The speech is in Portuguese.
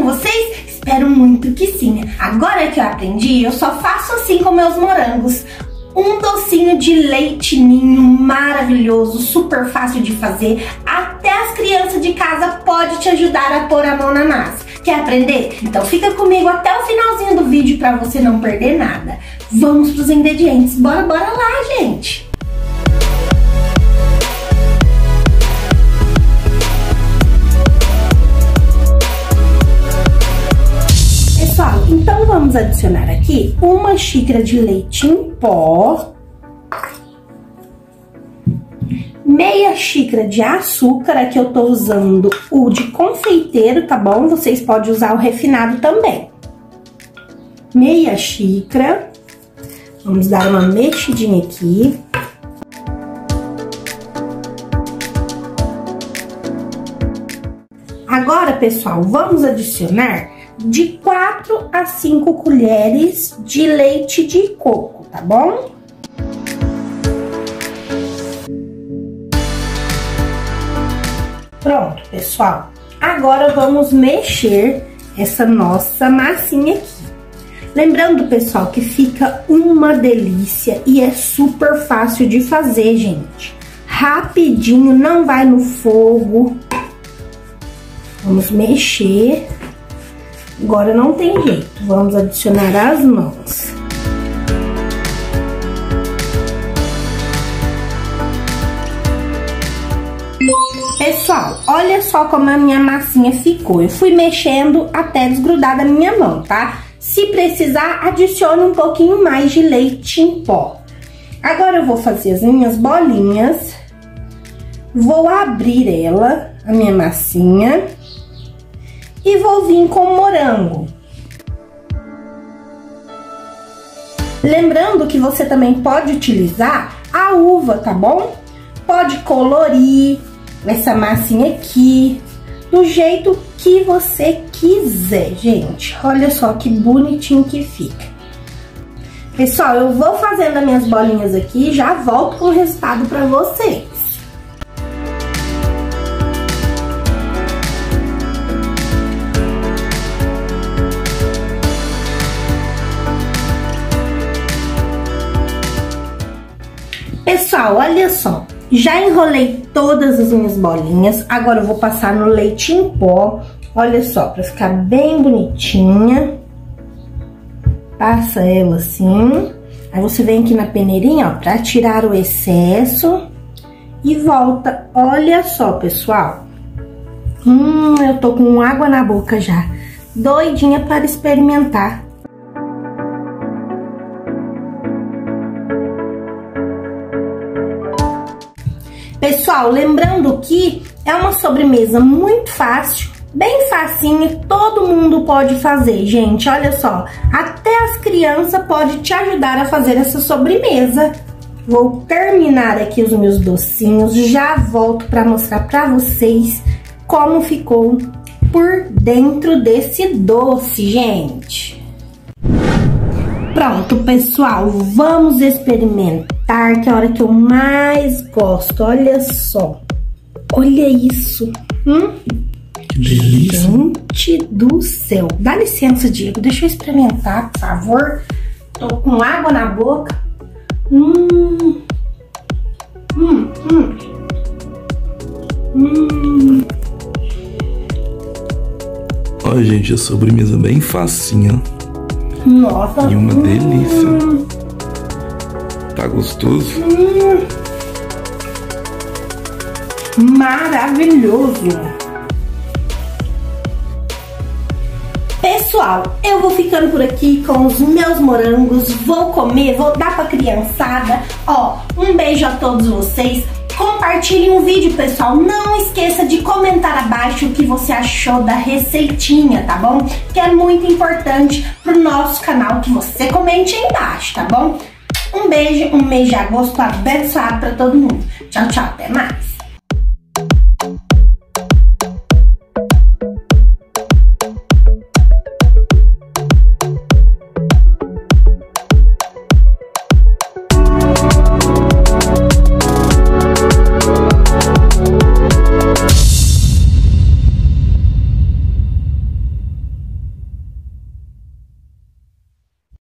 vocês? Espero muito que sim. Agora que eu aprendi, eu só faço assim com meus morangos. Um docinho de leite ninho maravilhoso, super fácil de fazer. Até as crianças de casa podem te ajudar a pôr a mão na massa. Quer aprender? Então fica comigo até o finalzinho do vídeo para você não perder nada. Vamos para os ingredientes. Bora lá, gente! Pessoal, então vamos adicionar aqui 1 xícara de leite em pó, meia xícara de açúcar, aqui eu tô usando o de confeiteiro, tá bom? Vocês podem usar o refinado também. Meia xícara, vamos dar uma mexidinha aqui. Agora, pessoal, vamos adicionar de 4 a 5 colheres de leite de coco, tá bom? Pronto, pessoal. Agora vamos mexer essa nossa massinha aqui. Lembrando, pessoal, que fica uma delícia e é super fácil de fazer, gente. Rapidinho, não vai no fogo. Vamos mexer. Agora não tem jeito, vamos adicionar as mãos. Pessoal, olha só como a minha massinha ficou. Eu fui mexendo até desgrudar da minha mão, tá? Se precisar, adicione um pouquinho mais de leite em pó. Agora eu vou fazer as minhas bolinhas. Vou abrir ela, a minha massinha. E vou vir com morango. Lembrando que você também pode utilizar a uva, tá bom? Pode colorir essa massinha aqui do jeito que você quiser, gente. Olha só que bonitinho que fica. Pessoal, eu vou fazendo as minhas bolinhas aqui e já volto com o resultado pra vocês. Pessoal, olha só, já enrolei todas as minhas bolinhas, agora eu vou passar no leite em pó, olha só, pra ficar bem bonitinha. Passa ela assim, aí você vem aqui na peneirinha, ó, pra tirar o excesso e volta. Olha só, pessoal, eu tô com água na boca já, doidinha para experimentar. Pessoal, lembrando que é uma sobremesa muito fácil, bem facinha, todo mundo pode fazer, gente. Olha só, até as crianças podem te ajudar a fazer essa sobremesa. Vou terminar aqui os meus docinhos, já volto para mostrar para vocês como ficou por dentro desse doce, gente. Pronto, pessoal, vamos experimentar, que é a hora que eu mais gosto. Olha só, olha isso. Que delícia. Gente do céu. Dá licença, Diego, deixa eu experimentar, por favor. Tô com água na boca. Olha, gente, a sobremesa bem facinha. Nossa. E uma delícia. Tá gostoso? Maravilhoso. Pessoal, eu vou ficando por aqui com os meus morangos. Vou comer, vou dar pra criançada. Ó, um beijo a todos vocês. Compartilhem o vídeo, pessoal. Não esqueça de comentar abaixo o que você achou da receitinha, tá bom? Que é muito importante pro nosso canal que você comente aí embaixo, tá bom? Um beijo, um mês de agosto abençoado pra todo mundo. Tchau, tchau, até mais.